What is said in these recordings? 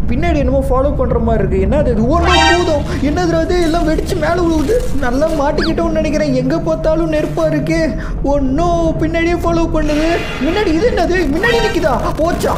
பின்னாடி என்னமோ ஃபாலோ பண்ற மாதிரி இருக்கு. என்னது இது? போதும் என்னது அது? எல்லாம் வெடிச்சு மேலே விழுவுது. நல்லா மாட்டிக்கிட்டோம்னு நினைக்கிறேன். எங்க பார்த்தாலும் நெருப்பா இருக்கு. ஒன்னும் பின்னாடியே ஃபாலோ பண்ணுது. முன்னாடி இது என்னது? முன்னாடி நிக்குதா? போச்சா?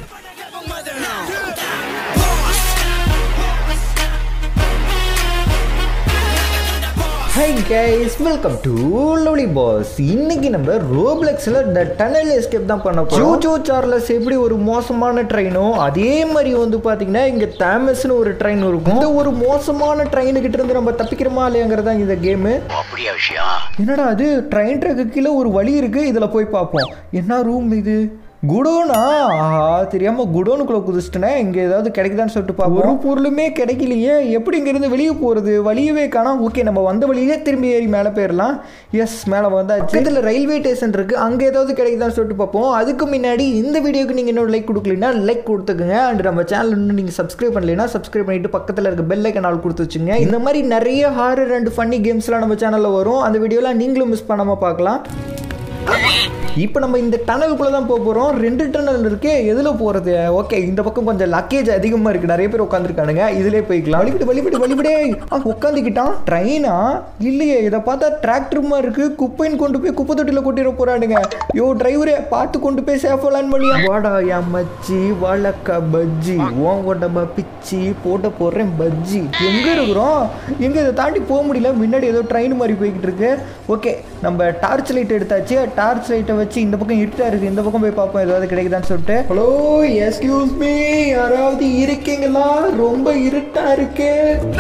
Hi guys, welcome to Lovely Boss. இன்னைக்கு நம்ம ரோப்ளக்ஸ்ல the tunnel escape தான் பண்ண போறோம். ஜோஜோ சார்லஸ் எப்படி ஒரு மோசமான ட்ரெயினோ அதே மாதிரி வந்து பாத்தீங்கன்னா இங்க தாமஸ்னு ஒரு ட்ரெயின் இருக்கும். இந்த ஒரு மோசமான ட்ரெயின் கிட்ட இருந்து நம்ம தப்பிக்கிறோமா இல்லையாங்கிறதா இந்த கேம். அப்படியே விஷயம். என்னடா அது? ட்ரெயின் ட்ராக்கு கீழே ஒரு வழி இருக்கு. இதுல போய் பார்ப்போம். என்ன ரூம் இது? குடோனா? ஆஹா, தெரியாம குடோனுக்குள்ள குதிச்சிட்டேனே. இங்க ஏதாவது கிடைக்குதான்னு சொல்லிட்டு பார்ப்போம். ஒரு பொருளுமே கிடைக்கலையே. எப்படி இங்க இருந்து வெளியே போறது? வழியவே காணோம். ஓகே, நம்ம வந்த வழியே திரும்பி ஏறி மேலே போயிடலாம். எஸ், மேலே வந்தாச்சு. இதுல ரயில்வே ஸ்டேஷன் இருக்கு. அங்க ஏதாவது கிடைக்குதான்னு சொல்லிட்டு பார்ப்போம். அதுக்கு முன்னாடி இந்த வீடியோக்கு நீங்க இன்னொரு லைக் கொடுக்கலன்னா லைக் கொடுத்துக்குங்க. அண்ட் நம்ம சேனல் இன்னும் நீங்க சப்ஸ்கிரைப் பண்ணலைன்னா சப்ஸ்கிரைப் பண்ணிட்டு பக்கத்துல இருக்க பெல் ஐகான் ஆல் கொடுத்து வச்சுங்க. இந்த மாதிரி நிறைய ஹாரர் அண்ட் ஃபன்னி கேம்ஸ்லாம் நம்ம சேனல்ல வரும். அந்த வீடியோலாம் நீங்களும் மிஸ் பண்ணாம பார்க்கலாம். இப்போ நம்ம இந்த டனலுக்குள்ள தான் போக போகிறோம். 2 டனல் இருக்கு. எதில் போகிறது? ஓகே, இந்த பக்கம் கொஞ்சம் லக்கேஜ் அதிகமாக இருக்குது. நிறைய பேர் உட்காந்துருக்கானுங்க. இதிலே போய்க்கலாம். வழிபட்டு உட்காந்துக்கிட்டான். ட்ரெயினா இல்லையே. இதை பார்த்தா டிராக்டர் மாதிரி இருக்குது. குப்பைன்னு கொண்டு போய் குப்பை தொட்டியில் கொட்டிட போகிறானுங்க. யோ டிரைவரே, பார்த்து கொண்டு போய் சேஃபாக லேண்ட் பண்ணியா. வாடா என் மச்சி, வாழக்கா பஜ்ஜி, ஓன் கொண்டமா பிச்சி போட்ட போடுறேன் பஜ்ஜி. எங்கே இருக்கிறோம்? எங்கே இதை தாண்டி போக முடியல. முன்னாடி ஏதோ ட்ரெயின் மாதிரி போய்கிட்டு இருக்கு. ஓகே, நம்ம டார்ச் லைட் எடுத்தாச்சு. டார்ச் லைட்டை வச்சு இந்த பக்கம் இருட்டா இருக்கு. இந்த பக்கம் போய் பார்ப்போம் ஏதாவது கிடைக்குதான்னு சொல்லிட்டு. ஹலோ, எஸ்கியூஸ் மீ, யாராவது இருக்கீங்களா? ரொம்ப இருட்டா இருக்கு.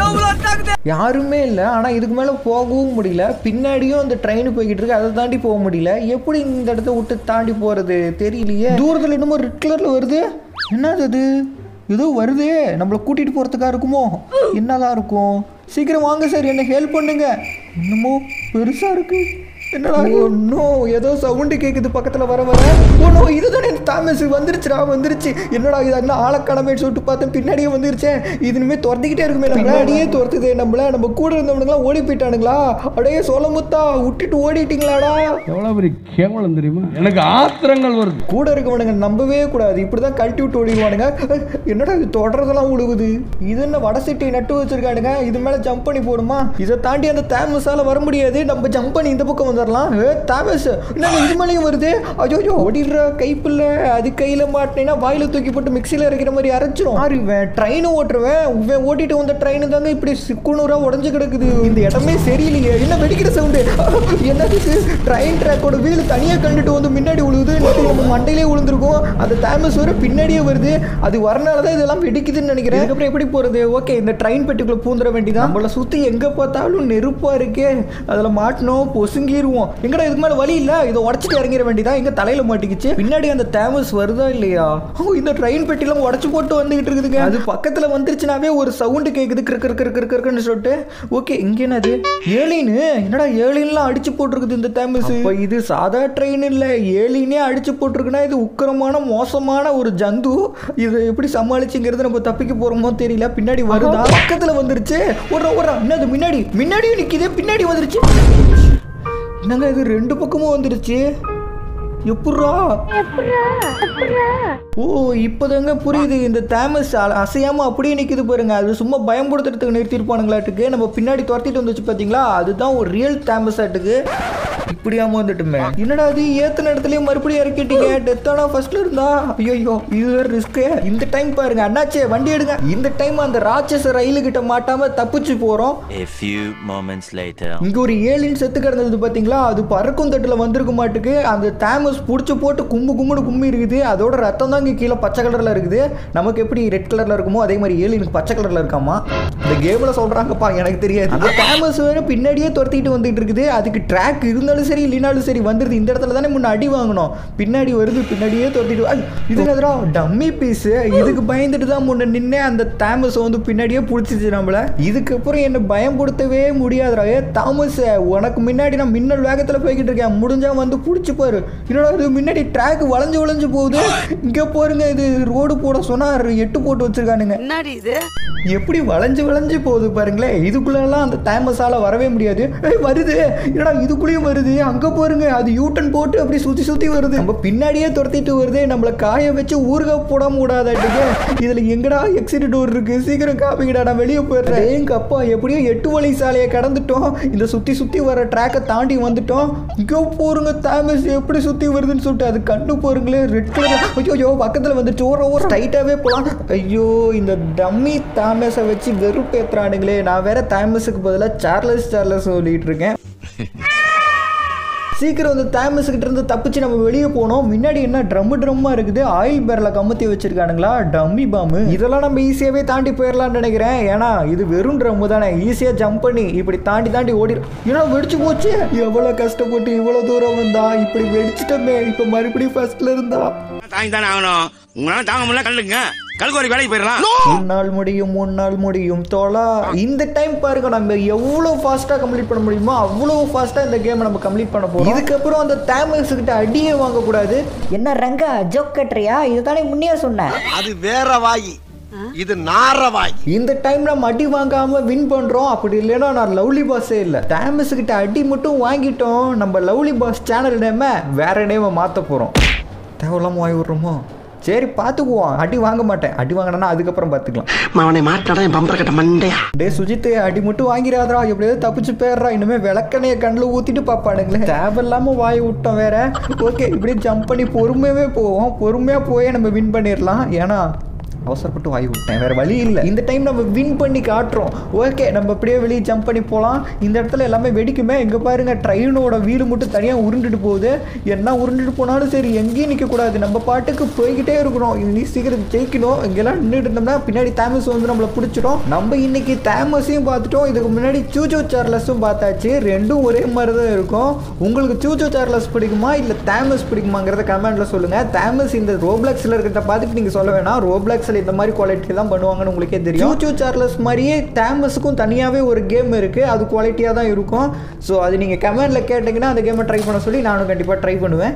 யாருமே இல்லை. ஆனா இதுக்கு மேல போகவும் முடியல. பின்னாடியும் அந்த ட்ரெயின் போய்கிட்டு இருக்கு. அதை தாண்டி போக முடியல. எப்படி இந்த இடத்த விட்டு தாண்டி போறது தெரியலையே. தூரத்துல இன்னமும் ரெட் கலர்ல வருது. என்னது அது? ஏதோ வருது. நம்மளை கூட்டிட்டு போறதுக்கா இருக்குமோ? என்னதான் இருக்கும்? சீக்கிரம் வாங்க சார், என்ன ஹெல்ப் பண்ணுங்க. என்னமோ பெருசா இருக்கு. என்னடா? ஒன்னும் ஏதோ சவுண்டு கேட்குது பக்கத்தில் வர வர. ஒன்னோ இதுதானே தாமஸ் வந்துருச்சு. என்னடா இது? என்ன ஆளக்கானமேன்னு சொல்லிட்டு பார்த்தேன். பின்னாடியே வந்துருச்சேன். இது இனிமேல் துரத்திக்கிட்டே இருக்குமே. பின்னாடியே துரத்துதே நம்மள. நம்ம கூட இருந்தவனுங்களாம் ஓடி போயிட்டானுங்களா? அப்படியே சோளமுத்தா விட்டுட்டு ஓடிட்டீங்களாடா? எவ்வளோ பெரிய கேவலம் தெரியுமா? எனக்கு ஆத்திரங்கள் வருது. கூட இருக்கவனுங்க நம்பவே கூடாது. இப்படிதான் கழட்டி விட்டு ஓடிடுவானுங்க. என்னடா இது? தொடர்றதெல்லாம் விழுகுது. இது என்ன வடை சட்டி நட்டு வச்சிருக்கானுங்க? இது மேலே ஜம்ப் பண்ணி போடுமா? இதை தாண்டி அந்த தாமஸால வர முடியாது. நம்ம ஜம்ப் பண்ணி இந்த பக்கம் வந்துடலாம். தாமஸ் என்ன இது மேலேயும் வருது? அஜோஜோ ஓடிடுற கைப்பில்ல. அது கையில மாட்டினா வாயில தூக்கி போட்டு மிக்சியில் அரைக்கிற மாதிரி அரைச்சிரும். இவன் ட்ரெயின் ஓட்டுருவேன். இவன் ஓட்டிட்டு வந்த ட்ரெயின் தாங்க இப்படி சிக்குனூரா உடஞ்சு கிடக்குது. இந்த இடமே சரியில்லையே. என்ன வெடிக்கிற சவுண்டு? என்னது? ட்ரெயின் ட்ராக்கோட வீல் தனியா கண்டுட்டு வந்து முன்னாடி விழுகுது. நம்ம மண்டையிலே விழுந்திருக்கும். அந்த தாமஸ் வர பின்னாடியே வருது. அது வரனாலதான் இதெல்லாம் வெடிக்குதுன்னு நினைக்கிறேன். அதுக்கப்புறம் எப்படி போறது? ஓகே, இந்த ட்ரெயின் பெட்டிக்குள்ள பூந்துட வேண்டியதான். நம்மள சுத்தி எங்க பார்த்தாலும் நெருப்பா இருக்கே. அதுல மாட்டணும், பொசுங்கிரும். எங்கடா இதுக்கு மேல வழி இல்ல. இதை உடச்சிட்டு இறங்கிட வேண்டியதா. எங்க தலையில மாட்டிக்கிச்சு. பின்னாடி அந்த தாமஸ் வருதா இல்லையா? இந்த ட்ரெயின் பெட்டிலாம் உடச்சு போட்டு வந்துகிட்டு இருக்குதுங்க. அது பக்கத்துல வந்துருச்சுனாவே ஒரு சவுண்டு கேக்குது. கிறுன்னு சொல்லிட்டு. ஓகே, இங்க என்னது? ஏலின். என்னடா ஏலின்லாம் அடிச்சு போட்டுருக்குது இந்த தாமஸ். இது சாதா ட்ரெயின் இல்ல. ஏலினே அடிச்சு போட்டுருக்குன்னா இது உக்கிரமான மோசமான ஒரு ஜந்து. இதை எப்படி சமாளிச்சுங்கிறது நம்ம தப்பிக்க போறோமோ தெரியல. பின்னாடி வருதா? பக்கத்துல வந்துருச்சு. ஒரு என்னது? முன்னாடியும் நிக்குது. பின்னாடி வந்துருச்சு. என்னங்க இது? 2 பக்கமும் வந்துருச்சு. எப்பட்றா? ஓ, இப்போதாங்க புரியுது. இந்த தாமஸ் அசையாம அப்படியே நிக்குது பாருங்க. அது சும்மா பயன்படுத்துறதுக்கு நிறுத்திருப்பானுங்களாட்டுக்கு. நம்ம பின்னாடி துரத்திட்டு வந்துச்சு பாத்தீங்களா? அதுதான் ஒரு ரியல் தாமஸ் ஆட்டுக்கு. இப்படியாம வந்துட்டுமே. என்னடா அது? ஏத்தன இடத்துலயும் மறுபடியும் இறக்கிட்டீங்க. டெத்தானா ஃபர்ஸ்ட்ல இருந்தா? ஐயோ, இது ரிஸ்க். இந்த டைம் பாருங்க அண்ணாச்சே, வண்டி எடுங்க. இந்த டைம் அந்த ராட்சச ரயிலு கிட்ட மாட்டாம தப்பிச்சு போறோம். A few moments later. இங்க ஒரு ஏலியன் செத்து கிடந்தது பாத்தீங்களா? அது பறக்கும் தட்டுல வந்திருக்க மாட்டுக்கு. அந்த தாமஸ் புடிச்சு போட்டு கும்மி இருக்குது. அதோட ரத்தம் தான் இங்க கீழே பச்சை கலர்ல இருக்குது. நமக்கு எப்படி ரெட் கலர்ல இருக்குமோ அதே மாதிரி ஏலியனுக்கு பச்சை கலர்ல இருக்காமா. இந்த கேம்ல சொல்றாங்கப்பா, எனக்கு தெரியாது. அந்த தாமஸ் வேற பின்னாடியே துரத்திட்டு வந்துட்டு இருக்குது. அதுக்கு ட்ராக் இருந்தாலும் சரி இல்லைனாலும் சரி வந்துருது. இந்த இடத்துல தானே முன்ன அடி வாங்கணும். பின்னாடி வருது. பின்னாடியே துரத்திட்டு. இது என்னதுடா? Dummy piece. இதுக்கு பயந்துட்டு தான் முன்ன நின்னே. அந்த தாமஸ் வந்து பின்னாடியே பிடிச்சிச்சு நம்மள. இதுக்கப்புறம் என்ன பயன்படுத்தவே முடியாதுடா. தாமஸ், உனக்கு முன்னாடி நான் மின்னல் வேகத்துல போய்கிட்டு இருக்கேன். முடிஞ்சா வந்து பிடிச்சி பாரு. என்னடா இது முன்னாடி ட்ராக் வளைஞ்சு போகுது. இங்க பாருங்க, இது ரோடு போட சொன்னா 8 போட்டு வச்சிருக்கானுங்க. என்னடி இது எப்படி வளைஞ்சு போகுது பாருங்களேன். இதுக்குள்ளெல்லாம் அந்த தாமஸால வரவே முடியாது. வருது, என்னடா இதுக்குள்ளேயும் வருது. அங்க பாருங்க, அது யூட்டன் போட்டு அப்படி சுத்தி வருது. நம்ம பின்னாடியே துரத்திட்டு வருது. நம்மள காய வச்சு ஊறுகாய் போடாம விடாதாட்டுக்கு. இதுல எங்கடா எக்ஸிட் டோர் இருக்கு, சீக்கிரம் காப்பிங்கடா, நான் வெளியே போயிடுறேன். எங்க அப்பா எப்படியோ 8 வழி சாலையை கடந்துட்டோம். இந்த சுத்தி வர ட்ராக்கை தாண்டி வந்துட்டோம். இங்கே போருங்க, தாமஸ் எப்படி சுத்தி வருதுன்னு சொல்லிட்டு அது கண்டு போருங்களே, ரெட் கலர். ஐயோ பக்கத்துல வந்துட்டு ஓர ஸ்ட்ரைட்டாவே போலாம். ஐயோ இந்த டம்மி தாமஸை வச்சு வெறுப்பேத்துறானுங்களே. நான் வேற தாமஸுக்கு பதிலாக சார்லஸ் சொல்லிட்டு இருக்கேன். சீக்கிரம் வந்து தாமஸ் கிட்ட இருந்து தப்பிச்சு நம்ம வெளியே போனோம். முன்னாடி என்ன ட்ரம்மா இருக்குது, ஆயில் பேரல கமுத்தி வச்சிருக்கானுங்களா, டம்மி பாம்பு. இதெல்லாம் நம்ம ஈஸியாவே தாண்டி போயிடலாம்னு நினைக்கிறேன். ஏன்னா இது வெறும் ட்ரம்மு தானே, ஈஸியா ஜம்ப் பண்ணி இப்படி தாண்டி ஓடிடும். ஏன்னா வெடிச்சு போச்சு. எவ்வளவு கஷ்டப்பட்டு இவ்வளவு தூரம் வந்தா, இப்படி வெடிச்சிட்டோமே. இப்ப மறுபடியும் ஃபர்ஸ்ட்ல இருந்தா தாங்கி தானே ஆகணும். உங்களால தாங்க முடியல, கல்லுங்க கல்கோரி வேலைக்கு போயிடலாம். முன்னாள் முடியும் தோலா. இந்த டைம் பாருங்க, நம்ம எவ்வளவு ஃபாஸ்டா கம்ப்ளீட் பண்ண முடியுமோ அவ்வளவு ஃபாஸ்டா இந்த கேமை நம்ம கம்ப்ளீட் பண்ண போறோம். இதுக்கப்புறம் அந்த தாமஸ் கிட்ட அடியே வாங்க கூடாது. என்ன ரங்கா ஜோக் கட்டுறியா? இதுதானே முன்னே சொன்னேன். அது வேற வாயி, இது நாரவாய். இந்த டைம் நம்ம அடி வாங்காம வின் பண்றோம். அப்படி இல்லைன்னா நான் லவ்லி பாஸே இல்லை. தாமஸ் கிட்ட அடி மட்டும் வாங்கிட்டோம். நம்ம லவ்லி பாஸ் சேனல் நேம வேற நேம மாத்த போறோம். தேவையில்லாம வாங்கி விடுறோமோ? சரி பார்த்துக்குவோம். அடி வாங்க மாட்டேன். அடி வாங்கினா அதுக்கப்புறம் பார்த்துக்கலாம். அவனை மாட்டாடா என் பம்பர கட்ட மண்டையா. டே சுஜித், அடி மட்டும் வாங்கிறாதரா, எப்படியாவது தப்பிச்சு போயிடுறா. இனிமே விளக்கணைய கண்ணில் ஊத்திட்டு பாப்பானுங்களே. தேவையில்லாம வாய் விட்டோம் வேற. ஓகே, இப்படியே ஜம்ப் பண்ணி பொறுமையாவே போவோம். பொறுமையா போயே நம்ம வின் பண்ணிடலாம். ஏன்னா அவசரப்பட்டு வாய் விட்டேன், வேற வழி இல்லை. இந்த டைம் நம்ம வின் பண்ணி காட்டுறோம். ஓகே, நம்ம அப்படியே வெளியே ஜம்ப் பண்ணி போகலாம். இந்த இடத்துல எல்லாமே வெடிக்குமே. இங்கே பாருங்க, ட்ரெயினோட வீடு மட்டும் தனியாக உருண்டுட்டு போகுது. என்ன உருண்டுட்டு போனாலும் சரி, எங்கேயும் நிற்கக்கூடாது. நம்ம பாட்டுக்கு போய்கிட்டே இருக்கணும். நீ சீக்கிரம் ஜெயிக்கணும். இங்கெல்லாம் நின்றுட்டு இருந்தோம்னா பின்னாடி தாமஸ் வந்து நம்மளை பிடிச்சிடும். நம்ம இன்னைக்கு தாமஸையும் பார்த்துட்டோம், இதுக்கு முன்னாடி சூச்சோ சார்லஸும் பார்த்தாச்சு. ரெண்டும் ஒரே மாதிரி தான் இருக்கும். உங்களுக்கு சூச்சோ சார்லஸ் பிடிக்குமா இல்லை தாமஸ் பிடிக்குமாங்கிறத கமெண்ட்ல சொல்லுங்க. தாமஸ் இந்த ரோப்ளாக்ஸ்ல இருக்கிறத பார்த்துட்டு நீங்க சொல்ல வேணாம். ரோப்ளாக்ஸ்ல இந்த மாதிரி குவாலிட்டி தான் பண்ணுவாங்கன்னு உங்களுக்கே தெரியும். சூச்சோ சார்லஸ் மாதிரியே தாமஸுக்கும் தனியாகவே ஒரு கேம் இருக்கு, அது குவாலிட்டியாக தான் இருக்கும். ஸோ அது நீங்கள் கமெண்ட்ல கேட்டிங்கன்னா அந்த கேமை ட்ரை பண்ண சொல்லி நானும் கண்டிப்பாக ட்ரை பண்ணுவேன்.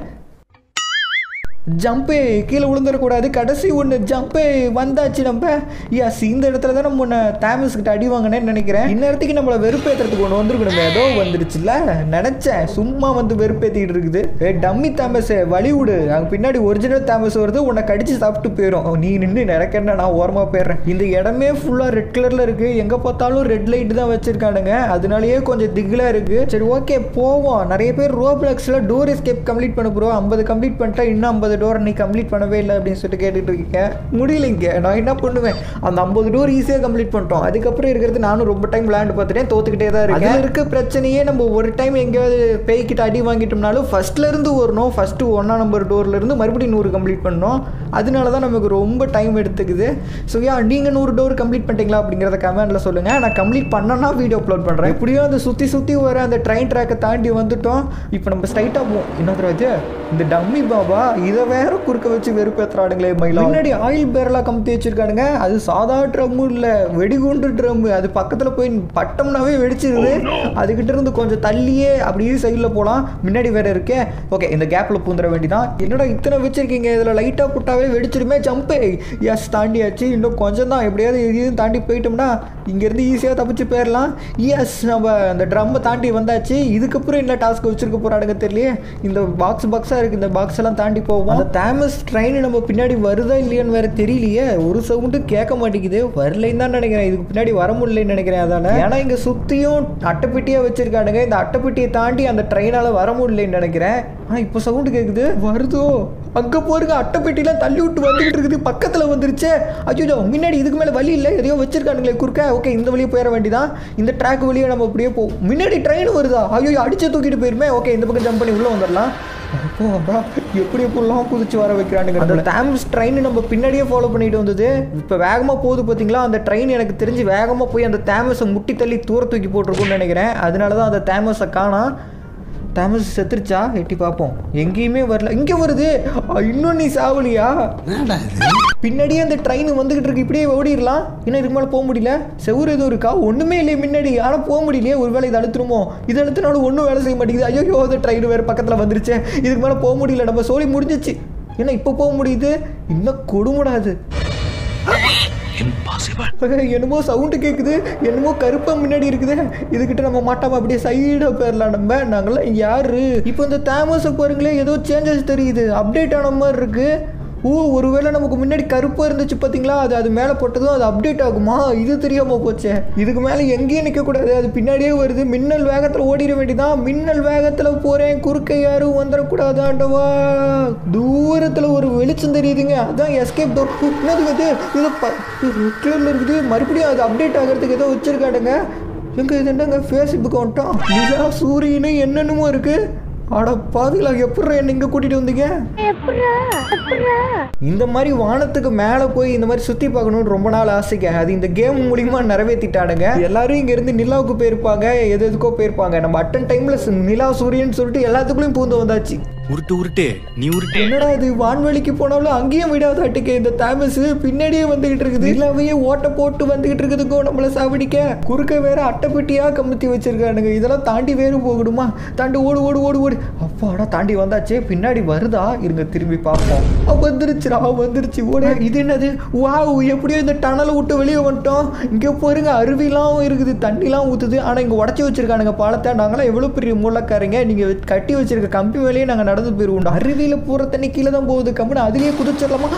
ஜம்பே கீழே விழுந்துடக்கூடாது. கடைசி ஒன்று ஜம்பே வந்தாச்சு நம்ம. எஸ், இந்த இடத்துல தான் நம்ம தாமஸ் கிட்ட அடி வாங்கினேன்னு நினைக்கிறேன். இந்நேரத்துக்கு நம்மளை வெறுப்பேற்றுறதுக்கு ஒன்று வந்துருக்கணும். ஏதோ வந்துருச்சுல்ல நினைச்சேன். சும்மா வந்து வெறுப்பேற்றிட்டு இருக்குது. டம்மி தாமஸ் வழி விடு. அங்கே பின்னாடி ஒரிஜினல் தாமஸ் வருது, உன்னை கடிச்சு சாப்பிட்டு போயிடும். நீ நின்று நினைக்கிறேன், நான் ஓரமாக போயிடுறேன். இந்த இடமே ஃபுல்லாக ரெட் கலரில் இருக்குது. எங்கே பார்த்தாலும் ரெட் லைட் தான் வச்சிருக்கானுங்க. அதனாலேயே கொஞ்சம் திகிலாக இருக்குது. சரி ஓகே போவோம். நிறைய பேர் ரோப்ளாக்ஸில் டோர் எஸ்கேப் கம்ப்ளீட் பண்ண போகிறோம். 50 கம்ப்ளீட் பண்ணிட்டா இன்னும் 50 டோர் நீ கம்ப்ளீட் பண்ணவே இல்லை அப்படின்னு சொல்லிட்டு கேட்டுட்டு இருக்கீங்க. முடியலைங்க. நான் என்ன பண்ணுவேன், அந்த 50 டோர் ஈஸியாக கம்ப்ளீட் பண்ணிட்டோம். அதுக்கப்புறம் இருக்கிறது நானும் ரொம்ப டைம் விளையாண்டு பார்த்துட்டேன், தோத்துக்கிட்டே தான் இருக்கேன். இருக்க பிரச்சனையே நம்ம ஒரு டைம் எங்கேயாவது பேய்கிட்ட அடி வாங்கிட்டோம்னாலும் ஃபர்ஸ்ட்ல இருந்து வரணும். ஃபர்ஸ்ட் 1 நம்பர் டோர்ல இருந்து மறுபடியும் 100 கம்ப்ளீட் பண்ணணும். அதனால தான் நமக்கு ரொம்ப டைம் எடுத்துக்குது. ஸோ நீங்கள் 100 டோர் கம்ப்ளீட் பண்ணிட்டீங்களா அப்படிங்கிறத கமெண்ட்ல சொல்லுங்க. நான் கம்ப்ளீட் பண்ணனா வீடியோ அப்லோட் பண்ணுறேன். எப்படியோ அந்த சுற்றி வர அந்த ட்ரெயின் ட்ராக்கை தாண்டி வந்துட்டோம். இப்போ நம்ம ஸ்ட்ரைட்டாக போவோம். என்னது இந்த டம்மி பாபா இதை வேற குறுக்க வச்சு வெறுப்பேற்றுறானுங்களே மயிலா. முன்னாடி ஆயில் பேரலா கமுத்தி வச்சிருக்கானுங்க. அது சாதா ட்ரம்மு இல்லை, வெடிகுண்டு ட்ரம்மு. அது பக்கத்தில் போய் பட்டம்னாவே வெடிச்சிருது. அதுக்கிட்ட இருந்து கொஞ்சம் தள்ளியே அப்படியே சைடில் போகலாம். முன்னாடி வேற இருக்கே. ஓகே, இந்த கேப்பில் பூந்துட வேண்டிதான். என்னடா இத்தனை வச்சிருக்கீங்க, இதில் லைட்டாக புட்டாவே வெடிச்சிருமே. ஜம்பே எஸ் தாண்டியாச்சு. இன்னும் கொஞ்சம் தான். எப்படியாவது இதையும் தாண்டி போயிட்டோம்னா இங்கேருந்து ஈஸியாக தப்பிச்சு போயிடலாம். எஸ், நம்ம அந்த ட்ரம்மை தாண்டி வந்தாச்சு. இதுக்கப்புறம் என்ன டாஸ்க் வச்சிருக்க போகிறானுங்க தெரியலையே. இந்த பாக்ஸாக இருக்குது, இந்த பாக்ஸ் எல்லாம் தாண்டி போவோம். அந்த தாமஸ் ட்ரெயின் நம்ம பின்னாடி வருதா இல்லையான்னு வேற தெரியலையே. ஒரு சவுண்டு கேட்க மாட்டேங்குது. வரலைன்னு தான் நினைக்கிறேன். இதுக்கு பின்னாடி வர முடியலன்னு நினைக்கிறேன். அதான ஏன்னா இங்கே சுற்றியும் அட்டைப்பெட்டியாக வச்சிருக்கானுங்க. இந்த அட்டைப்பெட்டியை தாண்டி அந்த ட்ரெயினால் வர முடியலன்னு நினைக்கிறேன். ஆனால் இப்போ சவுண்டு கேட்குது. வருதோ அங்கே போருங்க, அட்டைப்பெட்டிலாம் தள்ளி விட்டு வந்துகிட்டு இருக்குது. பக்கத்தில் வந்துருச்சு. அச்சோ, முன்னாடி இதுக்கு மேலே வழி இல்லை, எதையோ வச்சிருக்கானுங்களே குறுக்க. ஓகே, இந்த வழியே போயிட வேண்டியதான். இந்த ட்ராக் வழியே நம்ம அப்படியே போவோம். முன்னாடி ட்ரெயின் வருதா? ஐயோ, அடிச்சு தூக்கிட்டு போயிருமே. ஓகே, இந்த பக்கம் ஜம்ப் பண்ணி உள்ளே வந்துடலாம். எப்படி எப்படிலாம் குதிச்சு வர வைக்கிறானுங்க. அந்த தாமஸ் ட்ரெயின் நம்ம பின்னாடியே ஃபாலோ பண்ணிட்டு வந்தது. இப்போ வேகமாக போகுது பார்த்தீங்களா. அந்த ட்ரெயின் எனக்கு தெரிஞ்சு வேகமாக போய் அந்த தாமஸை முட்டி தள்ளி தூர தூக்கி போட்டிருக்குன்னு நினைக்கிறேன். அதனால தான் அந்த தாமஸை காணோம். தாமஸ் செத்துருச்சா? எட்டி பார்ப்போம். எங்கேயுமே வரல. இங்கே வருது. இன்னும் நீ சாவலியா? பின்னாடியே அந்த ட்ரெயின் வந்துகிட்டு இருக்கு. இப்படியே ஓடிடலாம். இன்னும் இதுக்கு மேலே போக முடியல. செவுறு எதுவும் இருக்கா? ஒன்றுமே இல்லையே முன்னாடி. ஆனால் போக முடியலையே. ஒரு வேளை இதை அழுத்துருமோ? இதை அழுத்தினாலும் ஒன்றும் வேலை செய்ய மாட்டேங்குது. ஐயோ அந்த ட்ரெயின் வேறு பக்கத்தில் வந்துருச்சு. இதுக்கு மேலே போக முடியல. நம்ம சோலி முடிஞ்சிச்சு. ஏன்னா இப்போ போக முடியுது. இன்னும் கொடுமுடாது. என்னமோ சவுண்டு கேட்குது. என்னமோ கருப்பா முன்னாடி இருக்குது. இதுகிட்ட நம்ம மாட்டாம அப்படியே சைடாக போயிடலாம். நாங்களாம் யாரு? இப்போ இந்த தாமஸை பாருங்களேன், ஏதோ சேஞ்சஸ் தெரியுது. அப்டேட் ஆன மாதிரி இருக்கு. ஒருவேளை நமக்கு முன்னாடி கருப்பாக இருந்துச்சு பார்த்தீங்களா, அது மேலே போட்டதும் அது அப்டேட் ஆகுமா? இது தெரியாமல் போச்சே. இதுக்கு மேலே எங்கேயும் நிற்கக்கூடாது. அது பின்னாடியே வருது. மின்னல் வேகத்தில் ஓடிட வேண்டியதான். மின்னல் வேகத்தில் போகிறேன். குறுக்க யாரும் வந்துடக்கூடாது. ஆண்டவா, தூரத்தில் ஒரு வெளிச்சம் தெரியுதுங்க. அதான் எஸ்கேப் டோர். என்னது இது கிளியரில் இருக்குது. மறுபடியும் அது அப்டேட் ஆகிறதுக்கு ஏதோ வச்சுருக்காடுங்க. எங்கே இது என்னங்க ஃபேஸ்புக் வந்துட்டோம். நிலா சூரியனு என்னென்னமோ இருக்குது. அட பாதிகளா, எப்படி என்ன இங்கே கூட்டிகிட்டு வந்தீங்க? இந்த மாதிரி வானத்துக்கு மேலே போய் இந்த மாதிரி சுற்றி பார்க்கணுன்னு ரொம்ப நாள் ஆசைங்க. அது இந்த கேம் மூலிமா நிறைவேற்றிட்டானுங்க. எல்லாரும் இங்கேருந்து நிலாவுக்கு போயிருப்பாங்க, எதுக்கோ போயிருப்பாங்க. நம்ம அட்டன் டைமில் நிலா சூரியன் சொல்லிட்டு எல்லாத்துக்குள்ளேயும் பூந்து வந்தாச்சு. உருட்டு நீ உருட்டு. என்னடா இது, வான்வெளிக்கு போனாலும் அங்கேயும் விடாதாட்டுக்கு இந்த தாமஸ் பின்னாடியே வந்துகிட்டு இருக்குது. நிலாவையே ஓட்ட போட்டு வந்துகிட்டு இருக்குதுக்கோ நம்மளை சாவடிக்க. குறுக்க வேற அட்டைப்பெட்டியா கமுத்தி வச்சிருக்கானுங்க. இதெல்லாம் தாண்டி வேறு போகணுமா? தாண்டி ஓடு ஓடு ஓடு ஓடு. அப்பாடா தாண்டி வந்தாச்சு. பின்னாடி வருதா? இருங்க திரும்பி பார்ப்போம். வந்துருச்சு ஓட. இது என்னது? வாவ், எப்படியோ இந்த டனலை விட்டு வெளியே வந்துட்டோம். இங்கே பாருங்க, அருவிலாம் இருக்குது, தண்ணிலாம் ஊற்றுது. ஆனால் இங்கே உடச்சி வச்சிருக்கானுங்க பாலத்தை. நாங்களாம் எவ்வளோ பெரிய மூலக்காரங்க. நீங்கள் கட்டி வச்சிருக்க கம்பி வேலையே நாங்கள் நடந்து போயிருவோம். அருவியில் போகிற தண்ணி கீழே தான் போகுது. கம்பெனி அதுலேயே குதிச்சிடலாமா?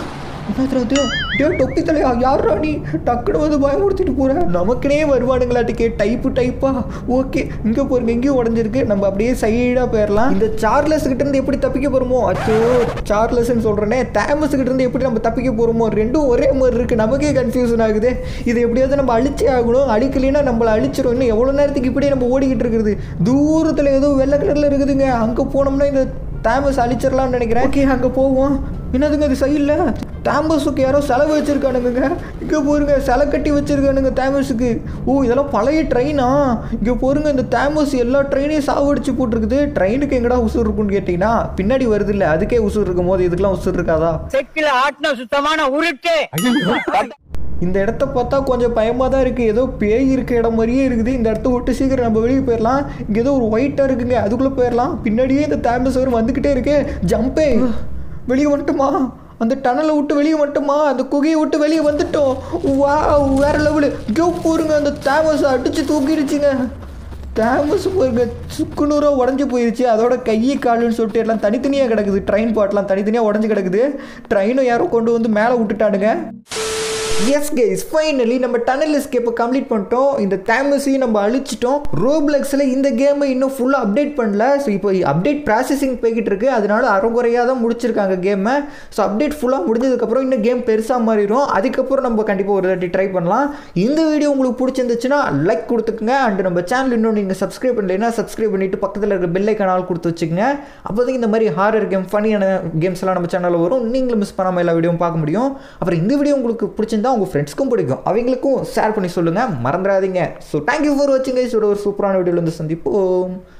டொப்பி தலையா, யாரா நீ? டக்குனு வந்து பயமுறுத்திட்டு போற. நமக்குனே வருவானுங்களாட்டுக்கே டைப்பா. ஓகே, இங்கே போருங்க, எங்கேயும் உடஞ்சிருக்கு. நம்ம அப்படியே சைடாக போயிடலாம். இந்த சார்லஸ் கிட்ட இருந்து எப்படி தப்பிக்க போகிறோமோ? அச்சோ, சார்லஸ்ன்னு சொல்கிறேனே, தாமஸ் கிட்ட இருந்து எப்படி நம்ம தப்பிக்க போகிறோமோ? ரெண்டும் ஒரே மாதிரி இருக்குது. நமக்கே கன்ஃபியூஷன் ஆகுது. இது எப்படியாவது நம்ம அழிச்சே ஆகணும். அழிக்கலைன்னா நம்மளை அழிச்சிடும். இன்னும் எவ்வளோ நேரத்துக்கு இப்படியே நம்ம ஓடிக்கிட்டு இருக்குது. தூரத்தில் ஏதோ வெள்ளை கலரில் இருக்குதுங்க. அங்கே போனோம்னா இந்த தாமஸ் அழிச்சிடலாம்னு நினைக்கிறேன். ஓகே, அங்கே போவோம். என்னதுங்க அது சைடில்? தாமஸுக்கு யாரோ செலவு வச்சுருக்கானுங்க. இங்கே போருங்க, செலை கட்டி வச்சுருக்கானுங்க தாமஸுக்கு. இதெல்லாம் பழைய ட்ரெயினா? இங்கே போருங்க, இந்த தாமஸ் எல்லா ட்ரெயினையும் சாவடிச்சு போட்டிருக்குது. ட்ரெயினுக்கு எங்கடா உசுர் இருக்குன்னு கேட்டிங்கன்னா பின்னாடி வருது இல்லை, அதுக்கே உசுர் இருக்கும் போது இதுக்கெல்லாம் உசுர் இருக்காதா? செக்கில ஆட்டின சுத்தமான உருட்டு. இந்த இடத்த பார்த்தா கொஞ்சம் பயமாக தான் இருக்குது. ஏதோ பேய் இருக்க இடம் மாதிரியே இருக்குது. இந்த இடத்த விட்டு சீக்கிரம் நம்ம வெளியே போயிடலாம். இங்கே ஏதோ ஒரு ஒயிட்டாக இருக்குங்க, அதுக்குள்ளே போயிடலாம். பின்னாடியே இந்த தாமஸ் வரும் வந்துக்கிட்டே இருக்கு. ஜம்பே, வெளியே வந்துட்டுமா? அந்த டனலை விட்டு வெளியே வந்துட்டுமா? அந்த குகையை விட்டு வெளியே வந்துட்டோம். வேற லெவலு. இங்கே போருங்க, அந்த தாமஸை அடித்து தூக்கிடுச்சுங்க. தாமஸ் போருங்க, சுக்குநூறாக உடஞ்சி போயிடுச்சு. அதோட கையை காலுன்னு சொல்லிட்டு எல்லாம் தனித்தனியாக கிடக்குது. ட்ரெயின் பாட்டெலாம் தனித்தனியாக உடஞ்சி கிடக்குது. ட்ரெயினை யாரோ கொண்டு வந்து மேலே விட்டுட்டானுங்க. எஸ் கைஸ், ஃபைனலி நம்ம டனல் எஸ்கேப்பை கம்ப்ளீட் பண்ணிட்டோம். இந்த தாமஸையும் நம்ம அழிச்சிட்டோம். ரோப்ளக்ஸில் இந்த கேமை இன்னும் ஃபுல்லாக அப்டேட் பண்ணல. ஸோ இப்போ அப்டேட் ப்ராசஸிங் போய்கிட்டு இருக்கு. அதனால அரைகுறையாக தான் முடிச்சிருக்காங்க கேமை. ஸோ அப்டேட் ஃபுல்லாக முடிஞ்சதுக்கப்புறம் இன்னும் கேம் பெருசாக மாறிடும். அதுக்கப்புறம் நம்ம கண்டிப்பாக ஒரு வாட்டி ட்ரை பண்ணலாம். இந்த வீடியோ உங்களுக்கு பிடிச்சிருந்துச்சுன்னா லைக் கொடுத்துக்குங்க. அண்ட் நம்ம சேனல் இன்னும் நீங்கள் சப்ஸ்கிரைப் பண்ணலைன்னா சப்ஸ்கிரைப் பண்ணிவிட்டு பக்கத்தில் இருக்கிற பெல் ஐக்கான் கொடுத்து வச்சுக்கோங்க. அப்போதைக்கு இந்த மாதிரி ஹாரர் கேம், ஃபனியான கேம்ஸ் எல்லாம் நம்ம சேனலில் வரும். நீங்களும் மிஸ் பண்ணாமல் எல்லா வீடியோவும் பார்க்க முடியும். அப்புறம் இந்த வீடியோ உங்களுக்கு பிடிச்சிருந்தா உங்கள் ஃப்ரெண்ட்ஸ்க்கும் பிடிக்கும், அவங்களுக்கும் ஷேர் பண்ணி சொல்லுங்கள், மறந்துடாதீங்க. ஸோ தேங்க்யூ ஃபார் வாட்சிங் கைஸ். ஒரு சூப்பரான வீடியோவில் வந்து சந்திப்போம்.